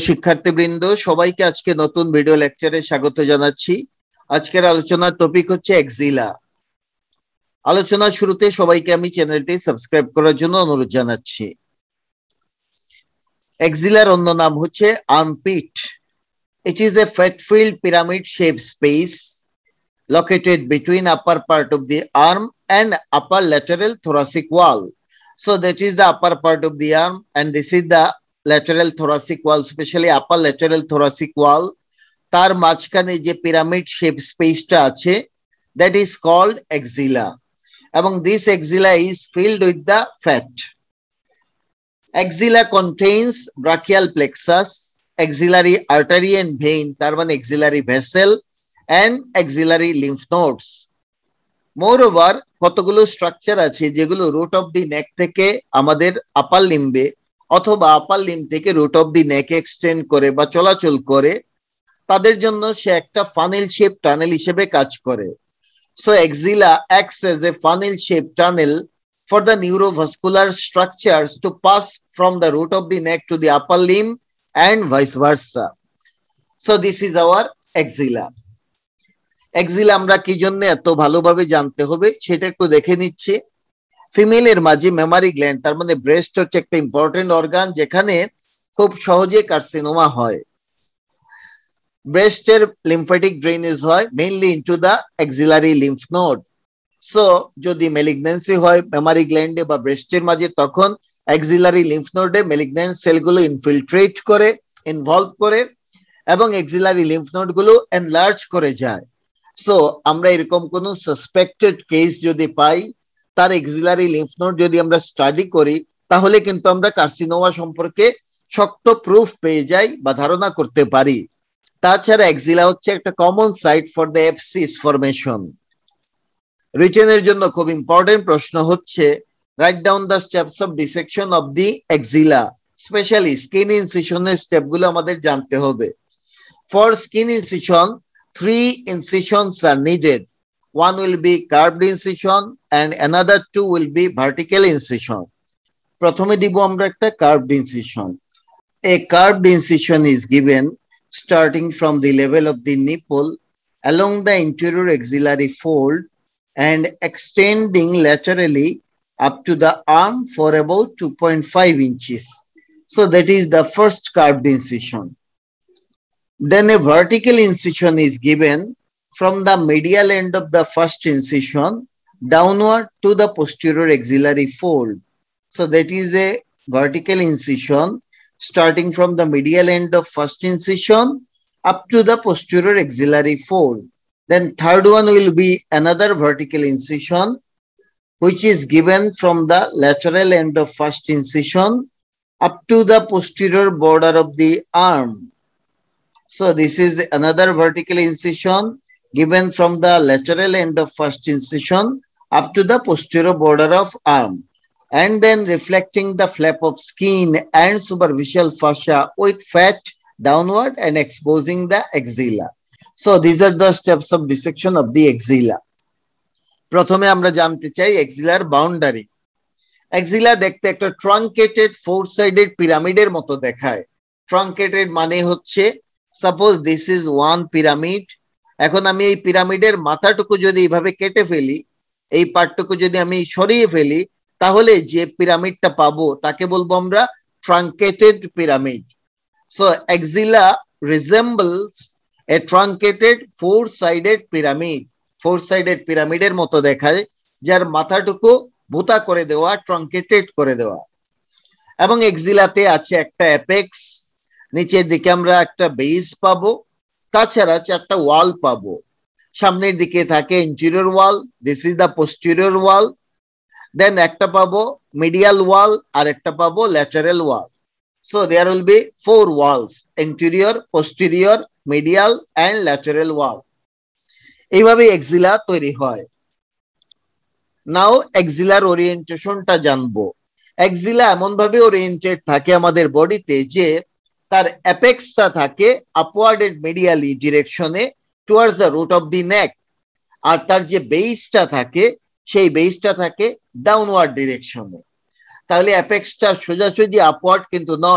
শিক্ষার্থীবৃন্দ, সবাইকে আজকে নতুন ভিডিও লেকচারে স্বাগত জানাচ্ছি। আজকের আলোচনার টপিক হচ্ছে এক্সিলা। আলোচনার শুরুতে সবাইকে আমি চ্যানেলটি সাবস্ক্রাইব করার জন্য অনুরোধ জানাচ্ছি। এক্সিলার অন্য নাম হচ্ছে armpit. It is a fat-filled pyramid-shaped space located between upper part of the arm and upper lateral thoracic wall. So that is the upper part of the arm and this is the lateral thoracic wall, especially upper lateral thoracic wall. তার মাঝখানে যে pyramid shape স্পেসটা আছে, that is called axilla. এবং this axilla is filled with the fat. Axilla contains brachial plexus, axillary artery and vein, তার মানে axillary vessel and axillary lymph nodes. Moreover, কতগুলো structure আছে যেগুলো রুট অফ দি নেক থেকে আমাদের আপার লিম্বে অথবা আপার লিম্ব থেকে root of the neck extend করে বা চলাচল করে, তাদের জন্য সে একটা ফানেল শেপ টানেল হিসেবে কাজ করে। So axilla acts as a funnel shaped tunnel for the neurovascular structures to pass from the root of the neck to the upper limb and vice versa. So this is our axilla. Axilla আমরা কি জন্য এত ভালোভাবে জানতে হবে সেটা একটু দেখে নিচ্ছি। ফিমেলের মাঝে মেমারি গ্ল্যান্ড, তার মানে ব্রেস্ট হচ্ছে একটা ইম্পর্টেন্ট অর্গান যেখানে খুব সহজে কার্সিনোমা হয়। ব্রেস্টের লিম্ফ্যাটিক ড্রেনেজ হয় mainly into the axillary lymph node. So যদি ম্যালিগন্যান্সি হয় মেমারি গ্ল্যান্ডে বা ব্রেস্টের মাঝে, তখন অ্যাক্সিলারি লিম্ফ নোডে ম্যালিগন্যান্ট সেলগুলো ইনফিলট্রেট করে, ইনভলভ করে এবং অ্যাক্সিলারি লিম্ফ নোডগুলো এনলার্জ করে যায়। সো আমরা এরকম কোনো সাসপেক্টেড কেস যদি পাই, তার অ্যাক্সিলারি লিম্ফ নোড যদি আমরা স্টাডি করি, তাহলে কিন্তু আমরা কার্সিনোমা সম্পর্কে শক্ত প্রুফ পেয়ে যাই বা ধারণা করতে পারি। তাছাড়া এক্সিলা হচ্ছে একটা common site for the abscess formation. রিটেনের জন্য খুব ইম্পর্টেন্ট প্রশ্ন হচ্ছে, right down the steps of dissection of the axilla. Specially skin ইনসিশনের স্টেপগুলো আমাদের জানতে হবে। For skin incision 3 incisions are needed. One will be curved incision and another 2 will be vertical incision. প্রথমে দিব আমরা একটা curved incision. A curved incision is given starting from the level of the nipple along the interior axillary fold and extending laterally up to the arm for about 2.5 inches. So that is the first curved incision. Then a vertical incision is given from the medial end of the first incision downward to the posterior axillary fold. So that is a vertical incision starting from the medial end of first incision up to the posterior axillary fold. Then third one will be another vertical incision which is given from the lateral end of first incision up to the posterior border of the arm. So this is another vertical incision given from the lateral end of first incision up to the posterior border of arm, and then reflecting the flap of skin and superficial fascia with fat downward and exposing the axilla. So these are the steps of dissection of the axilla. প্রথমে আমরা জানতে চাই এক্সিলার boundary. Axilla দেখতে একটা truncated four sided পিরামিডের মতো দেখায়। Truncated মানে হচ্ছে, suppose this is one pyramid. এখন আমি এই পিরামিডের মাথাটুকু যদি এইভাবে কেটে ফেলি, এই পার্টটুকু যদি আমি সরিয়ে ফেলি, তাহলে যে পিরামিডটা পাবো তাকে বলবো আমরা truncated pyramid. So axilla resembles a truncated four sided pyramid. Four sided পিরামিডের মতো দেখায়, যার মাথাটুকু ভুতা করে দেওয়া, ট্রাঙ্কেটেড করে দেওয়া। এবং এক্সিলাতে আছে একটা অ্যাপেক্স, নিচের দিকে আমরা একটা বেস পাবো, তাছাড়া চারটা ওয়াল পাবো। সামনের দিকে থাকে anterior wall, this is the posterior wall. Then একটা পাবো মিডিয়াল ওয়াল আর একটা পাবো lateral wall. So there will be 4 walls, anterior, posterior, medial and lateral wall. এইভাবে এক্সিলা তৈরি হয়। নাও এক্সিলার ওরিয়েন্টেশনটা জানবো। এক্সিলা এমন ভাবে ওরিয়েন্টেড থাকে আমাদের বডিতে যে তার অ্যাপেক্সটা থাকে আপওয়ার্ড এন্ড মিডিয়ালি ডিরেকশনে towards the root of the neck, আর তার যে বেসটা থাকে সেই বেসটা থাকে ডাউনওয়ার্ড ডিরেকশনে। তাহলে অ্যাপেক্সটা সোজাসুজি আপওয়ার্ড কিন্তু নয়,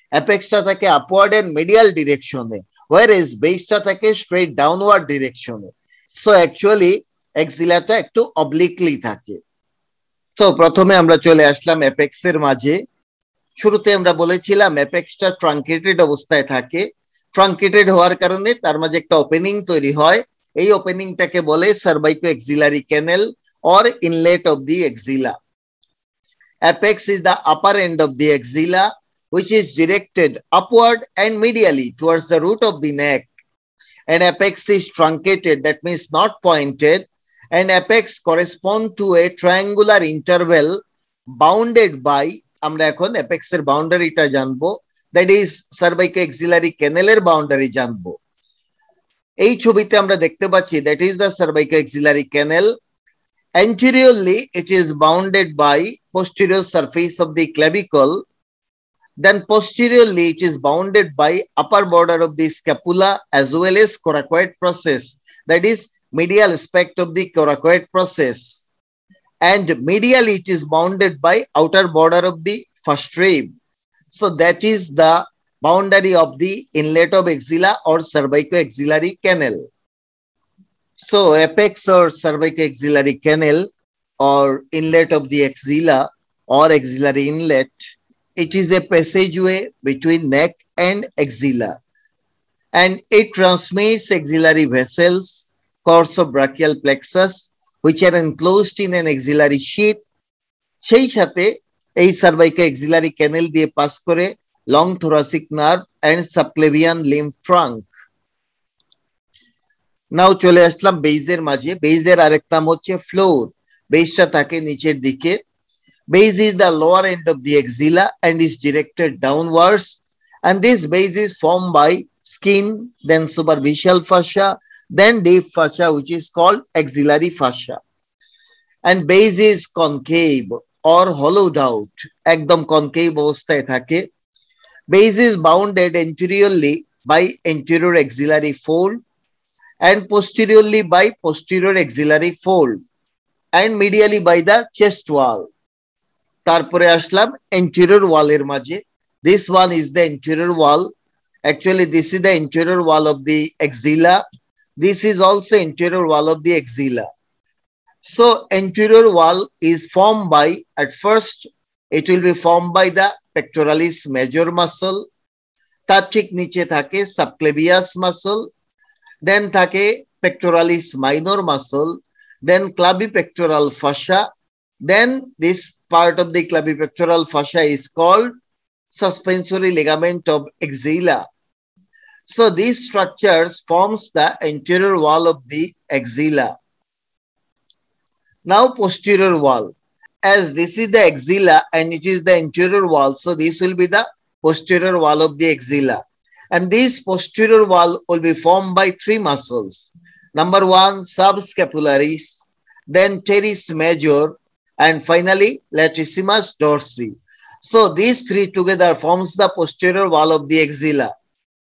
অ্যাপেক্সটা থাকে আপওয়ার্ড এন্ড মিডিয়াল ডিরেকশনে, whereas বেসটা থাকে স্ট্রেট ডাউনওয়ার্ড ডিরেকশনে। সো অ্যাকচুয়ালি এক্সিলাটা একটু অবলিকলি থাকে। সো প্রথমে আমরা চলে আসলাম অ্যাপেক্সের মাঝে। শুরুতে আমরা বলেছিলাম অ্যাপেক্সটা ট্রাঙ্কেটেড অবস্থায় থাকে। ট্রাঙ্কেটেড হওয়ার কারণে তার মাঝে একটা ওপেনিং তৈরি হয়। এই ওপেনিংটাকে বলে cervicoaxillary canal or inlet of the axilla. Apex is the upper end of the axilla, which is directed upward and medially towards the root of the neck. And apex is truncated, that means not pointed, and apex correspond to a triangular interval bounded by, আমরা এখন apex এর বাউন্ডারিটা জানবো, that is cervicoaxillary canal এর boundary জানবো। এই ছবিতে আমরা দেখতে পাচ্ছি that is the cervicoaxillary canal. Anteriorly, it is bounded by posterior surface of the clavicle. Then posteriorly, it is bounded by upper border of the scapula as well as coracoid process. That is medial aspect of the coracoid process. And medially, it is bounded by outer border of the first rib. So that is the boundary of the inlet of axilla or cervicoaxillary canal. So apex or cervicoaxillary canal or inlet of the axilla or axillary inlet, it is a passageway between neck and axilla, and it transmits axillary vessels, cords of brachial plexus, which are enclosed in an axillary sheath. সেই সাথে এই cervicoaxillary canal দিয়ে pass করে long thoracic nerve and subclavian lymph trunk. Now চলে আসলাম বেইজের মাঝে। বেইজের আরেক নাম হচ্ছে ফ্লোর। বেইজটা থাকে নিচের দিকে। Base is the lower end of the axilla and is directed downwards, and this base is formed by skin, then superficial fascia, then deep fascia, which is called axillary fascia. And base is concave or hollowed out, একদম concave অবস্থায় থাকে। Base is bounded anteriorly by anterior axillary fold and posteriorly by posterior axillary fold and medially by the chest wall. তারপরে আসলাম anterior wall এর মাঝে। This one is the anterior wall. Actually, this is the anterior wall of the axilla. This is also anterior wall of the axilla. So anterior wall is formed by, at first, it will be formed by the pectoralis major muscle. তার ঠিক নিচে থাকে subclavius muscle. Then থাকে pectoralis minor muscle, then clavipectoral fascia. Then this part of the clavipectoral fascia is called suspensory ligament of axilla. So these structures forms the anterior wall of the axilla. Now posterior wall. As this is the axilla and it is the anterior wall, so this will be the posterior wall of the axilla. And this posterior wall will be formed by three muscles. Number one, subscapularis, then teres major, and finally latissimus dorsi. So these three together forms the posterior wall of the axilla.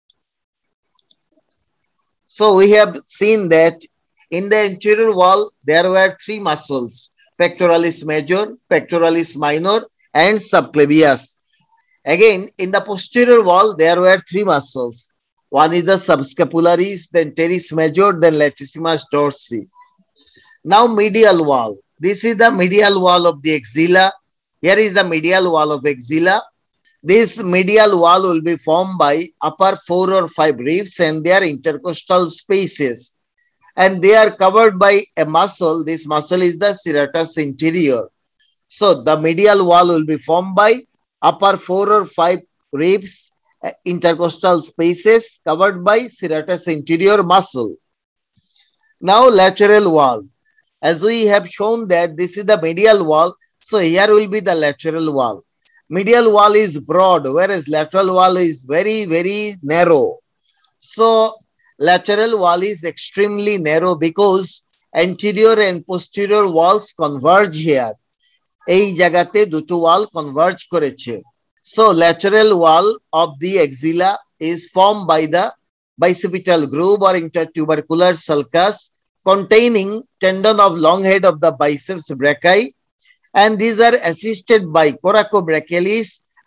So we have seen that in the anterior wall, there were three muscles: pectoralis major, pectoralis minor, and subclavius. Again, in the posterior wall, there were three muscles. One is the subscapularis, then teres major, then latissimus dorsi. Now medial wall. This is the medial wall of the axilla. Here is the medial wall of axilla. This medial wall will be formed by upper 4 or 5 ribs and their intercostal spaces. And they are covered by a muscle. This muscle is the serratus anterior. So the medial wall will be formed by upper 4 or 5 ribs, intercostal spaces covered by serratus anterior muscle. Now lateral wall. As we have shown that this is the medial wall, so here will be the lateral wall. Medial wall is broad, whereas lateral wall is very, very narrow. So lateral wall is extremely narrow because anterior and posterior walls converge here. এই জায়গাতে দুটো wall converge করেছে। So lateral wall of the axilla is formed by the bicipital groove or intertubercular sulcus containing tendon of long head of the biceps brachii, and these are assisted by coracobrachialis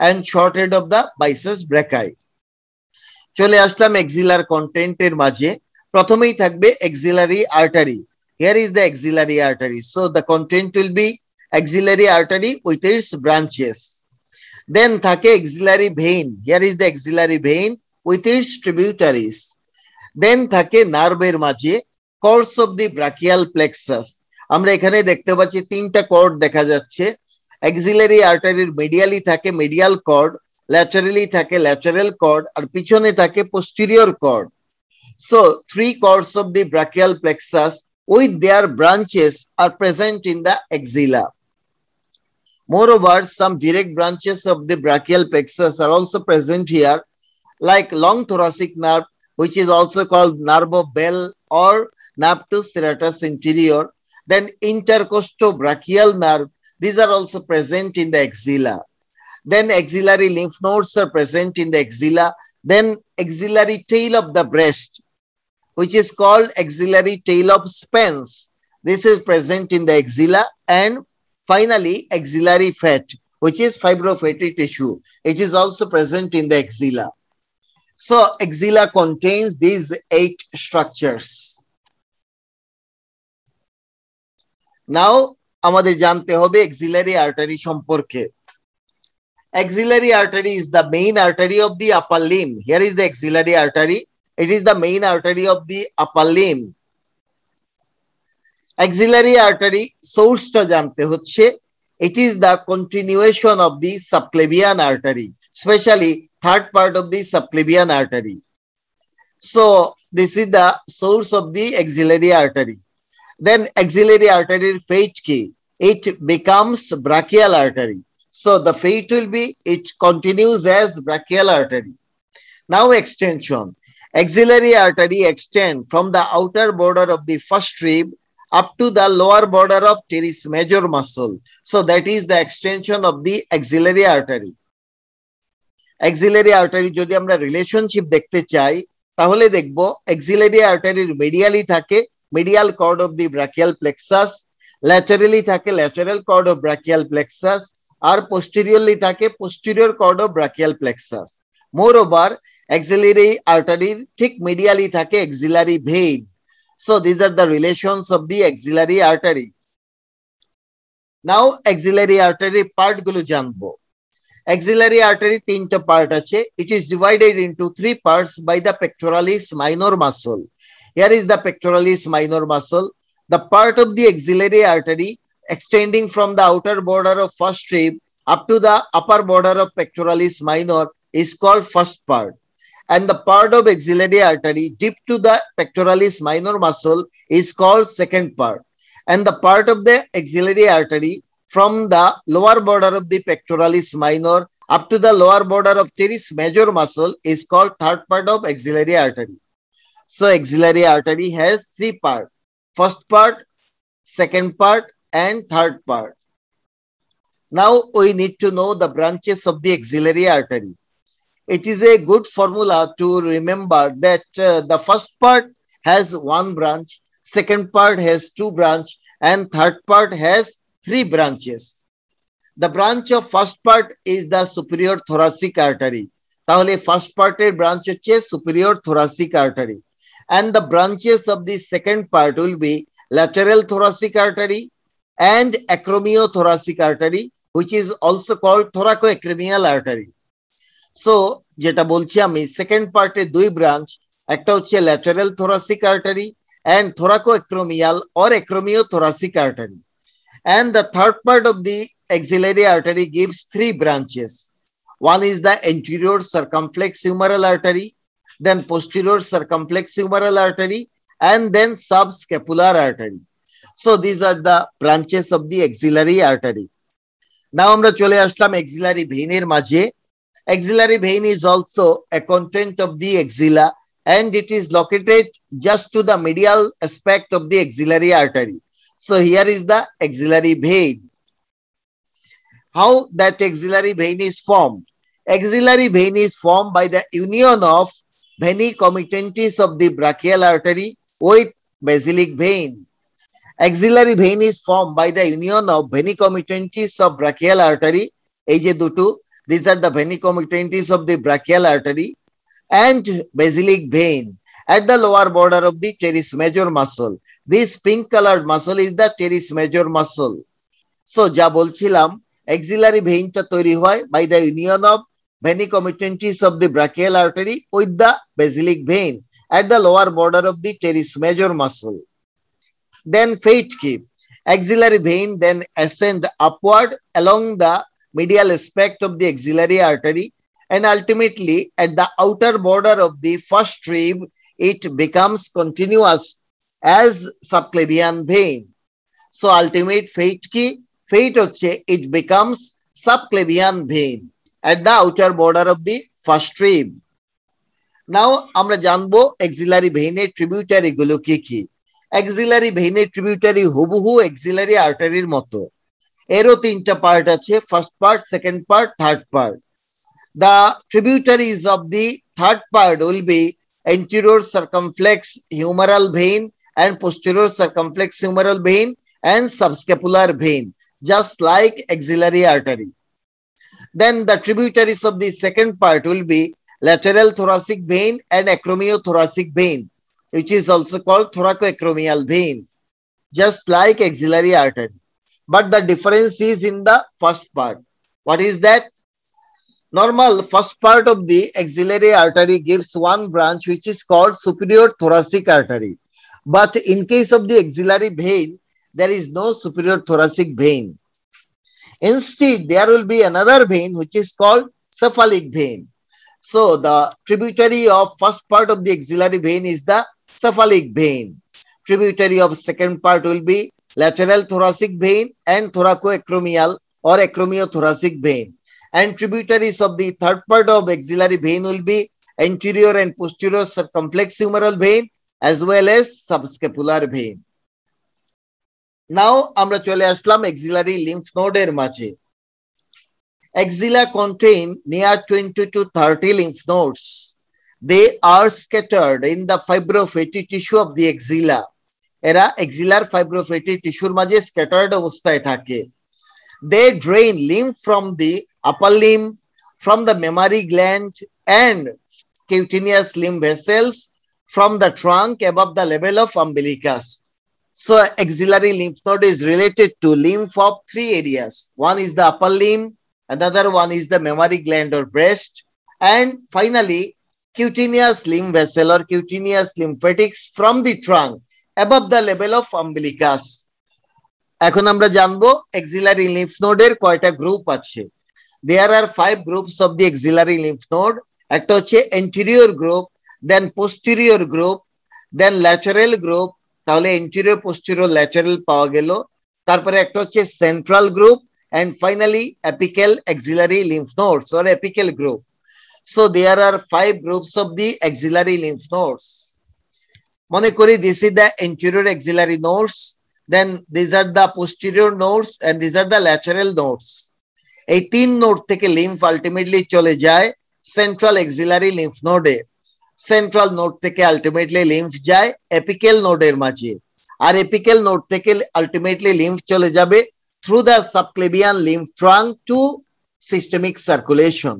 and short head of the biceps brachii. চলে আসলাম এক্সিলার কন্টেন্টের মাঝে। প্রথমেই থাকবে axillary artery. Here is the axillary artery. So the content will be axillary artery with its branches. Then থাকে axillary vein. Here is the axillary vein with its tributaries. Then থাকে নার্ভের মাঝে course of the brachial plexus. আমরা এখানে দেখতে পাচ্ছি তিনটা cord দেখা যাচ্ছে। axillary artery medially থাকে medial cord, laterally থাকে lateral cord, আর পিছনে থাকে posterior cord. So three cords of the brachial plexus with their branches are present in the axilla. Moreover, some direct branches of the brachial plexus are also present here, like long thoracic nerve, which is also called nerve of Bell or nervus serratus anterior. Then intercostobrachial nerve, these are also present in the axilla. Then axillary lymph nodes are present in the axilla. Then axillary tail of the breast, which is called axillary tail of Spence, this is present in the axilla. And finally, axillary fat, which is fibrofatty tissue, it is also present in the axilla. So axilla contains these 8 structures. Now আমাদের জানতে হবে axillary artery সম্পর্কে। Axillary artery is the main artery of the upper limb. Here is the axillary artery. It is the main artery of the upper limb. Axillary artery source টা জানতে হচ্ছে। It is the continuation of the subclavian artery, especially third part of the subclavian artery. So this is the source of the axillary artery. Then axillary artery fate key, it becomes brachial artery. So the fate will be, it continues as brachial artery. Now extension. Axillary artery extend from the outer border of the first rib up to the lower border of teres major muscle. So that is the extension of the axillary artery. Axillary artery যদি আমরা relationship দেখতে চাই তাহলে দেখব axillary artery medially থাকে medial cord of the brachial plexus, laterally থাকে lateral cord of brachial plexus, R posteriorly থাকে posterior cord of brachial plexus. Moreover, axillary artery ঠিক medially থাকে axillary vein. So these are the relations of the axillary artery. Now axillary artery part গুলো জানবো। Axillary artery তিনটা part আছে। It is divided into 3 parts by the pectoralis minor muscle. Here is the pectoralis minor muscle. The part of the axillary artery extending from the outer border of first rib up to the upper border of pectoralis minor is called first part. And the part of axillary artery deep to the pectoralis minor muscle is called second part. And the part of the axillary artery from the lower border of the pectoralis minor up to the lower border of teres major muscle is called third part of axillary artery. So axillary artery has 3 parts: first part, second part, and third part. Now we need to know the branches of the axillary artery. It is a good formula to remember that the first part has 1 branch, second part has 2 branches, and third part has 3 branches. The branch of first part is the superior thoracic artery. তাহলে first part এর branch হচ্ছে superior thoracic artery. And the branches of the second part will be lateral thoracic artery and acromiothoracic artery, which is also called thoracoacromial artery. So যেটা বলছি আমি second পার্টে 2 branch, একটা হচ্ছে lateral thoracic artery and thoracoacromial or acromiothoracic artery. And the third part of the axillary artery gives 3 branches. One is the anterior circumflex humeral artery, then posterior circumflex humeral artery, and then subscapular artery. So these are the branches of the axillary artery. Now আমরা চলে আসলাম axillary vein এর মাঝে। Axillary vein is also a content of the axilla and it is located just to the medial aspect of the axillary artery. So here is the axillary vein. How that axillary vein is formed? Axillary vein is formed by the union of veni comitatus of the brachial artery with basilic vein. Axillary vein is formed by the union of veni comitatus of brachial artery, এই যে দুটো, These are the venicomittantes of the brachial artery and basilic vein at the lower border of the teres major muscle. This pink colored muscle is the teres major muscle. So যা বলছিলাম axillary vein টা তৈরি হয় by the union of venicomittantes of the brachial artery with the basilic vein at the lower border of the teres major muscle. Then Feitke, axillary vein then ascend upward along the medial aspect of the axillary artery, and ultimately at the outer border of the first rib it becomes continuous as subclavian vein. So ultimate fate হচ্ছে it becomes subclavian vein at the outer border of the first rib. Now আমরা জানবো axillary vein এর tributary গুলো কি কি। axillary vein এর tributary হুবহু axillary artery এর মতো, এরও তিনটা পার্ট আছে, first part, second part, third part. The tributaries of the third part will be anterior circumflex humeral vein and posterior circumflex humeral vein and subscapular vein, just like axillary artery. Then the tributaries of the second part will be lateral thoracic vein and acromiothoracic vein, which is also called thoracoacromial vein, just like axillary artery. But the difference is in the first part. What is that? Normal first part of the axillary artery gives one branch which is called superior thoracic artery. But in case of the axillary vein, there is no superior thoracic vein. Instead, there will be another vein which is called cephalic vein. So the tributary of first part of the axillary vein is the cephalic vein. Tributary of second part will be lateral thoracic vein and thoracoacromial or acromiothoracic vein. And tributaries of the third part of axillary vein will be anterior and posterior circumflex humeral vein as well as subscapular vein. Now আমরা চলে আসলাম axillary lymph node এর মাঝে। Axilla contain near 20 to 30 lymph nodes. They are scattered in the fibrofatty tissue of the axilla. এরা axillar fibrofatty tissue মাঝে scattered অবস্থায় থাকে। They drain lymph from the upper limb, from the mammary gland and cutaneous lymph vessels from the trunk above the level of umbilicus. So axillary lymph node is related to lymph of three areas. One is the upper limb, another one is the mammary gland or breast, and finally cutaneous lymph vessel or cutaneous lymphatics from the trunk above the level of umbilicus. এখন আমরা জানবো axillary lymph node এর কয়টা group আছে। There are 5 groups of the axillary lymph node. একটা হচ্ছে anterior group, then posterior group, then lateral group, তাহলে anterior posterior lateral পাওয়া গেল। তারপরে একটা হচ্ছে central group and finally apical axillary lymph nodes or apical group. So there are 5 groups of the axillary lymph nodes. মনে করি this is the anterior axillary nodes, then these are the posterior nodes and these are the lateral nodes. এই তিন node থেকে lymph ultimately চলে যায় central axillary lymph নোডে। Central node থেকে ultimately lymph যায় এপিক্যাল নোডের মাঝে, আর এপিক্যাল নোড থেকে আলটিমেটলি লিম্ফ চলে যাবে through the subclavian lymph trunk to systemic circulation.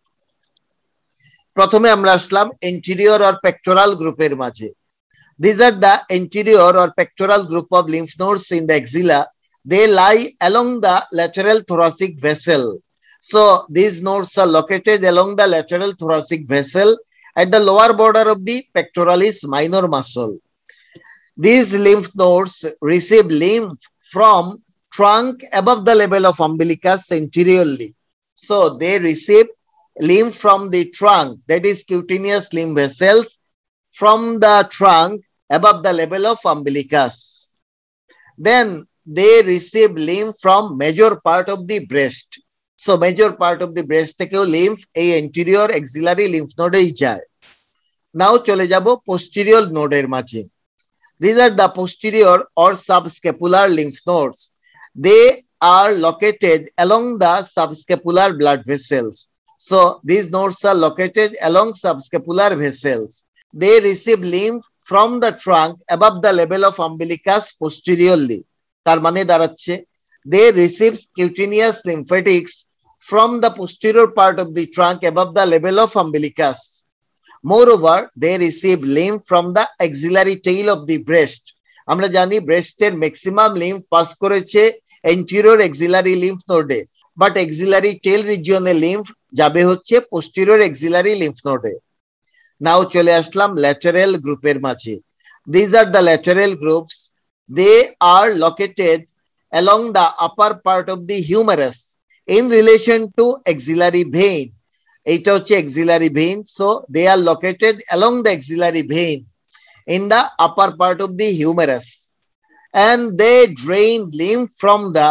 প্রথমে আমরা আসলাম এন্টেরিয়র অর পেক্টোরাল গ্রুপের মাঝে। These are the anterior or pectoral group of lymph nodes in the axilla. They lie along the lateral thoracic vessel. So these nodes are located along the lateral thoracic vessel at the lower border of the pectoralis minor muscle. These lymph nodes receive lymph from trunk above the level of umbilicus anteriorly. So they receive lymph from the trunk, that is cutaneous lymph vessels from the trunk above the level of umbilicus. Then they receive lymph from major part of the breast. So major part of the breast থেকেও lymph এই anterior axillary lymph node এই যায়। Now চলে যাব posterior node এর মাঝে। These are the posterior or subscapular lymph nodes. They are located along the subscapular blood vessels. So these nodes are located along subscapular vessels. They receive lymph from the trunk above the level of umbilicus posteriorly. তার মানে দাঁড়াচ্ছে they receive cutaneous lymphatics from the posterior part of the trunk above the level of umbilicus. Moreover, they receive lymph from the axillary tail of the breast. আমরা জানি ব্রেস্টের maximum lymph pass করেছে anterior axillary lymph node, but axillary tail regione lymph যাবে হচ্ছে posterior axillary lymph node. Now চলে আসলাম lateral গ্রুপের মাঝে. These are the lateral groups. They are located along the upper part of the humerus in relation to axillary vein. এটা হচ্ছে axillary vein, so they are located along the axillary vein in the upper part of the humerus, and they drain lymph from the,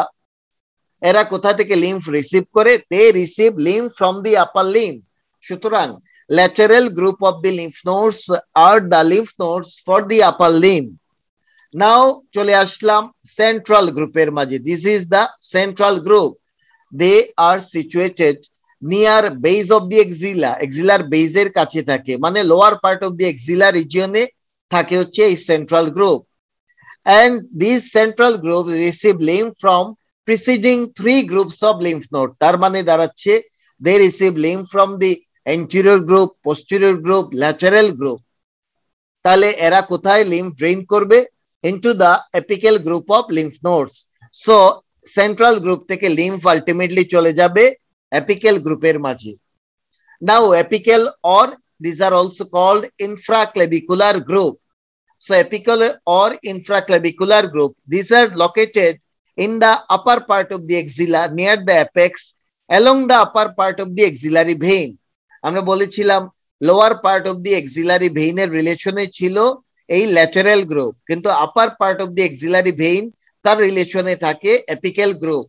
এরা কোথা থেকে lymph receive করে? They receive lymph from the upper limb. সুতরাং lateral group of the lymph nodes are the lymph nodes for the upper limb. Now চলে আসলাম central গ্রুপের মাঝে. This is the central group. They are situated near base of the axilla. Axillar base এর কাছে থাকে, মানে lower part of the axilla region এ থাকে হচ্ছে এই central group. And these central groups receive lymph from preceding 3 groups of lymph node. তার মানে দাঁড়াচ্ছে they receive lymph from the anterior group, posterior group, lateral group. তাহলে এরা কোথায় lymph drain করবে? Into the apical group of lymph nodes. So central group থেকে lymph ultimately চলে যাবে apical গ্রুপের মাঝে. Now apical, or these are also called infraclavicular group. So apical or infraclavicular group, these are located in the upper part of the axilla near the apex along the upper part of the axillary vein. আমরা বলেছিলাম lower part of the axillary vein এর রিলেশনে ছিল এই lateral group, কিন্তু upper part of the axillary vein তার রিলেশনে থাকে apical group.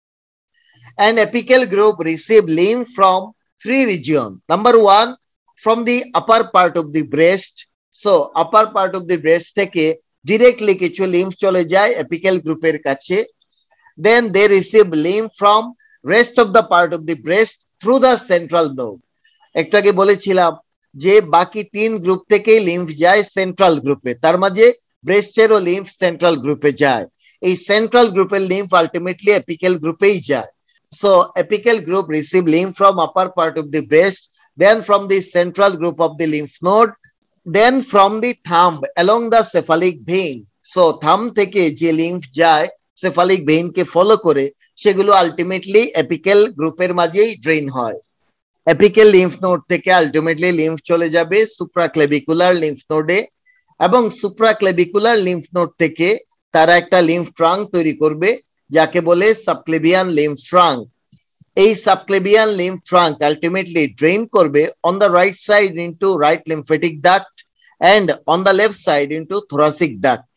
And apical group receive lymph from 3 regions. Number 1, from the upper part of the breast. So upper part of the breast থেকে directly কিছু lymph চলে যায় apical গ্রুপের কাছে. Then they receive lymph from rest of the part of the breast through the central node. একটু আগে বলেছিলাম যে বাকি 3 গ্রুপ থেকেই lymph যায় সেন্ট্রাল গ্রুপে, তার মাঝে ব্রেস্টেরও lymph সেন্ট্রাল গ্রুপে যায়. এই সেন্ট্রাল গ্রুপের lymph ultimately apical গ্রুপেই যায়. So apical group receive lymph from upper part of the breast, then from the central group of the lymph node, then from the thumb along the cephalic vein. So thumb থেকে যে lymph যায় cephalic vein কে follow করে সেগুলো ultimately apical গ্রুপের মাঝেই drain হয়. apical lymph node থেকে ultimately lymph চলে যাবে supraclavicular lymph node, এবং supraclavicular lymph node থেকে তারা একটা lymph trunk তৈরি করবে যাকে বলে subclavian lymph trunk. এই subclavian lymph trunk ultimately drain করবে on the right side into right lymphatic duct and on the left side into thoracic duct.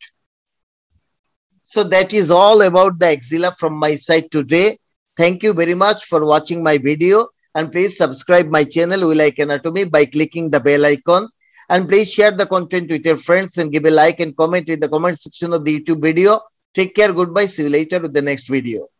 So that is all about the axilla from my side today. Thank you very much for watching my video, and please subscribe my channel We Like Anatomy by clicking the bell icon, and please share the content with your friends and give a like and comment in the comment section of the YouTube video. Take care. Goodbye. See you later with the next video.